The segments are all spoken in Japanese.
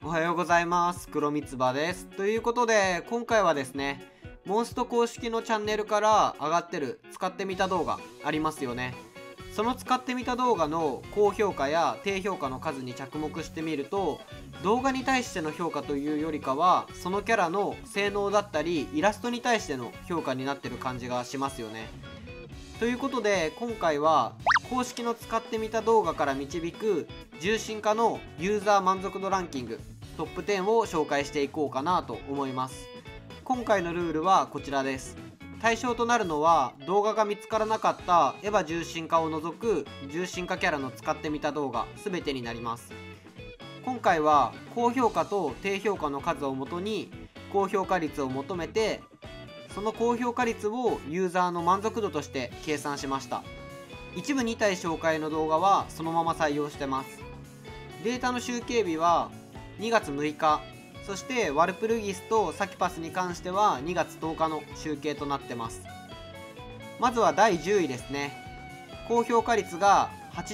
おはようございます。黒みつばです。ということで、今回はですね、モンスト公式のチャンネルから上がってる使ってみた動画ありますよね。その使ってみた動画の高評価や低評価の数に着目してみると、動画に対しての評価というよりかは、そのキャラの性能だったり、イラストに対しての評価になってる感じがしますよね。ということで、今回は公式の使ってみた動画から導く重心化のユーザー満足度ランキングトップ10を紹介していこうかなと思います。今回のルールはこちらです。対象となるのは動画が見つからなかったエヴァ重心化を除く重心化キャラの使ってみた動画全てになります。今回は高評価と低評価の数をもとに高評価率を求めて、その高評価率をユーザーの満足度として計算しました。一部2体紹介の動画はそのまま採用してます。データの集計日は2月6日、そしてワルプルギスとサキパスに関しては2月10日の集計となってます。まずは第10位ですね。高評価率が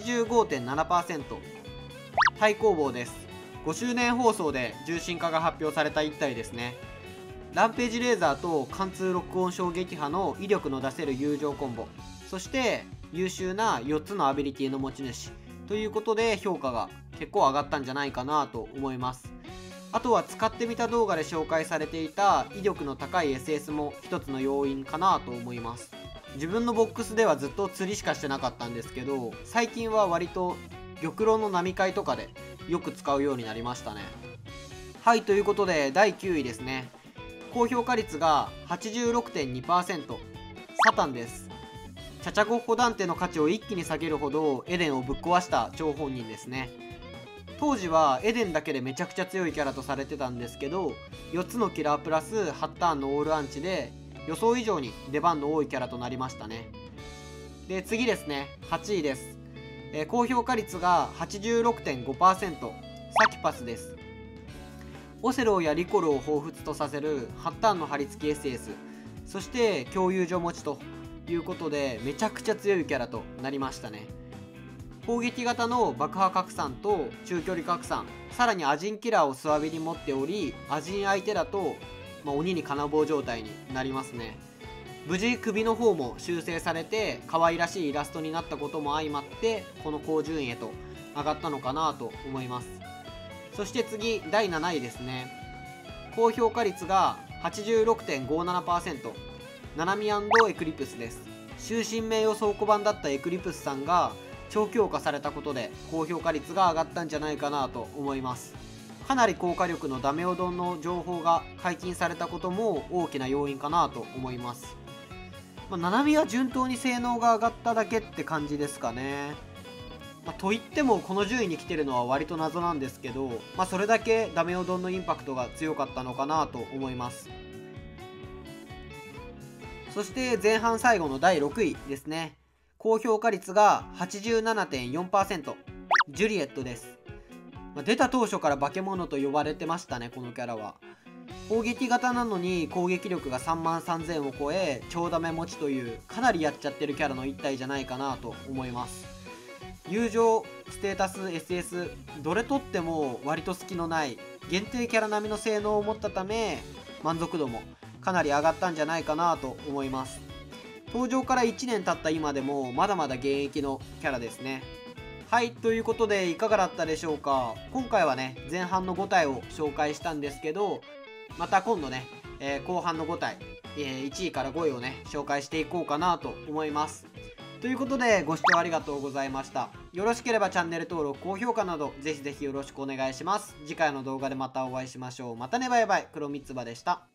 85.7%、 太公望です。5周年放送で重心化が発表された1体ですね。ランページレーザーと貫通録音衝撃波の威力の出せる友情コンボ、そして優秀な4つのアビリティの持ち主ということで評価が結構上がったんじゃないかなと思います。あとは使ってみた動画で紹介されていた威力の高い SS も一つの要因かなと思います。自分のボックスではずっと釣りしかしてなかったんですけど、最近は割と玉露の波会とかでよく使うようになりましたね。はい、ということで第9位ですね。高評価率が 86.2%、 サタンです。チャチャゴッホダンテの価値を一気に下げるほどエデンをぶっ壊した張本人ですね。当時はエデンだけでめちゃくちゃ強いキャラとされてたんですけど、4つのキラープラス8ターンのオールアンチで予想以上に出番の多いキャラとなりましたね。で次ですね、8位です。高評価率が 86.5%、 サキパスです。オセロやリコルを彷彿とさせる8ターンの張り付き SS、 そして共有所持ちということでめちゃくちゃ強いキャラとなりましたね。砲撃型の爆破拡散と中距離拡散、さらにアジンキラーをスワビに持っており、アジン相手だと、鬼に金棒状態になりますね。無事首の方も修正されて可愛らしいイラストになったことも相まって、この高順位へと上がったのかなと思います。そして次第7位ですね。高評価率が 86.57%、 ナナミ&エクリプスです。終身名誉倉庫版だったエクリプスさんが超強化されたことで高評価率が上がったんじゃないかなと思います。かなり高火力のダメオドンの情報が解禁されたことも大きな要因かなと思います。ナナミは順当に性能が上がっただけって感じですかね。といってもこの順位に来てるのは割と謎なんですけど、それだけダメオドンのインパクトが強かったのかなと思います。そして前半最後の第6位ですね。高評価率が 87.4%、 ジュリエットです。出た当初から化け物と呼ばれてましたね、このキャラは。砲撃型なのに攻撃力が3万3000を超え超ダメ持ちというかなりやっちゃってるキャラの一体じゃないかなと思います。友情、ステータス、SS どれとっても割と隙のない限定キャラ並みの性能を持ったため、満足度もかなり上がったんじゃないかなと思います。登場から1年経った今でもまだまだ現役のキャラですね。はい、ということでいかがだったでしょうか。今回はね、前半の5体を紹介したんですけど、また今度ね、後半の5体、1位から5位をね紹介していこうかなと思います。ということでご視聴ありがとうございました。よろしければチャンネル登録、高評価などぜひぜひよろしくお願いします。次回の動画でまたお会いしましょう。またね、バイバイ。黒みつばでした。